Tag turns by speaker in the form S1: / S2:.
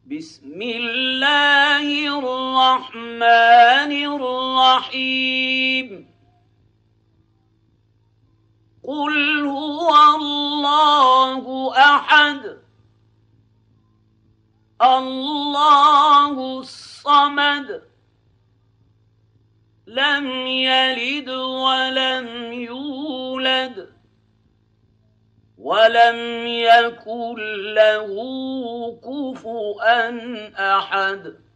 S1: بسم الله الرحمن الرحيم قل هو الله أحد الله الصمد لم يلد ولم يولد ولم يكن له كفوا أحد